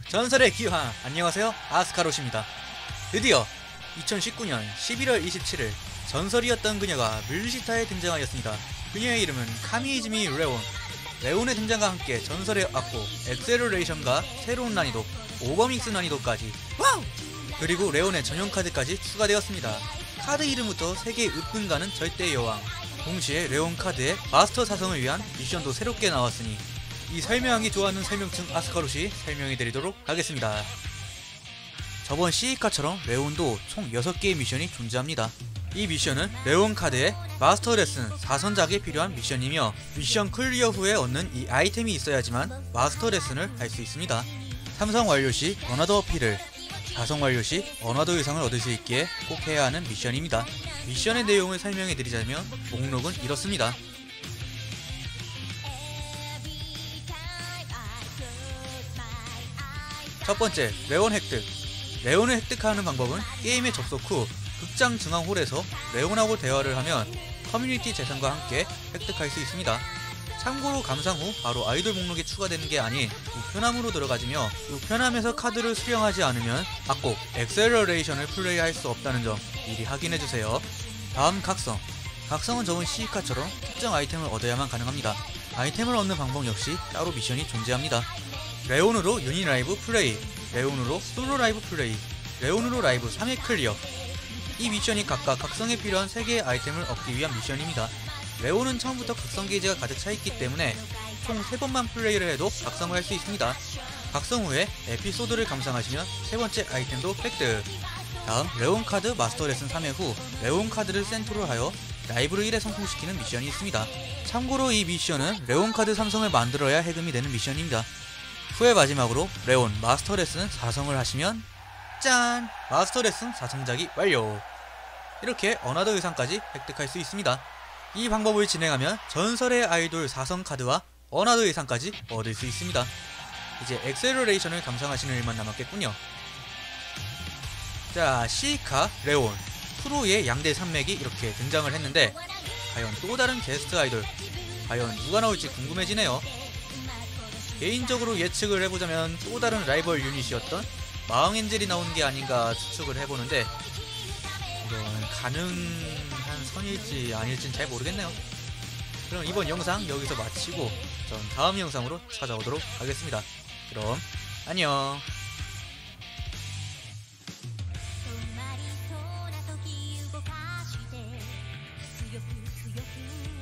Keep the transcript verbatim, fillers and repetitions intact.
전설의 기화, 안녕하세요, 아스카롯입니다. 드디어 이천십구년 십일월 이십칠일 전설이었던 그녀가 뮬시타에 등장하였습니다. 그녀의 이름은 카미이즈미 레온. 레온의 등장과 함께 전설의 악보 엑셀러레이션과 새로운 난이도 오버믹스 난이도까지 와우! 그리고 레온의 전용 카드까지 추가되었습니다. 카드 이름부터 세계의 으뜸가는 절대의 여왕, 동시에 레온 카드의 마스터 사성을 위한 미션도 새롭게 나왔으니 이 설명하기 좋아하는 설명충 아스카롯이 설명해드리도록 하겠습니다. 저번 시이카처럼 레온도 총 여섯 개의 미션이 존재합니다. 이 미션은 레온 카드의 마스터 레슨 사선작에 필요한 미션이며, 미션 클리어 후에 얻는 이 아이템이 있어야지만 마스터 레슨을 할 수 있습니다. 삼성 완료 시 어나더 어필을, 사성 완료 시 어나더 의상을 얻을 수 있기에 꼭 해야 하는 미션입니다. 미션의 내용을 설명해드리자면 목록은 이렇습니다. 첫 번째, 레온 획득. 레온을 획득하는 방법은 게임에 접속 후 극장 중앙홀에서 레온하고 대화를 하면 커뮤니티 재산과 함께 획득할 수 있습니다. 참고로 감상 후 바로 아이돌 목록에 추가되는 게 아닌 우편함으로 들어가지며, 우편함에서 카드를 수령하지 않으면 악곡 엑셀러레이션을 플레이할 수 없다는 점 미리 확인해주세요. 다음 각성. 각성은 저번 시이카처럼 특정 아이템을 얻어야만 가능합니다. 아이템을 얻는 방법 역시 따로 미션이 존재합니다. 레온으로 유닛 라이브 플레이, 레온으로 솔로 라이브 플레이, 레온으로 라이브 삼 회 클리어. 이 미션이 각각 각성에 필요한 세 개의 아이템을 얻기 위한 미션입니다. 레온은 처음부터 각성 게이지가 가득 차있기 때문에 총 세 번만 플레이를 해도 각성을 할 수 있습니다. 각성 후에 에피소드를 감상하시면 세 번째 아이템도 획득. 다음, 레온 카드 마스터 레슨 삼 회 후 레온 카드를 센터로 하여 라이브를 일 회 성공시키는 미션이 있습니다. 참고로 이 미션은 레온 카드 삼성을 만들어야 해금이 되는 미션입니다. 후에 마지막으로 레온 마스터 레슨 사성을 하시면 짠! 마스터 레슨 사성작이 완료! 이렇게 어나더 의상까지 획득할 수 있습니다. 이 방법을 진행하면 전설의 아이돌 사성 카드와 어나더 의상까지 얻을 수 있습니다. 이제 엑셀러레이션을 감상하시는 일만 남았겠군요. 자, 시이카, 레온, 프로의 양대 산맥이 이렇게 등장을 했는데, 과연 또 다른 게스트 아이돌, 과연 누가 나올지 궁금해지네요. 개인적으로 예측을 해보자면 또 다른 라이벌 유닛이었던 마왕엔젤이 나오는 게 아닌가 추측을 해보는데, 이건 가능한 선일지 아닐지는 잘 모르겠네요. 그럼 이번 영상 여기서 마치고 전 다음 영상으로 찾아오도록 하겠습니다. 그럼 안녕. 「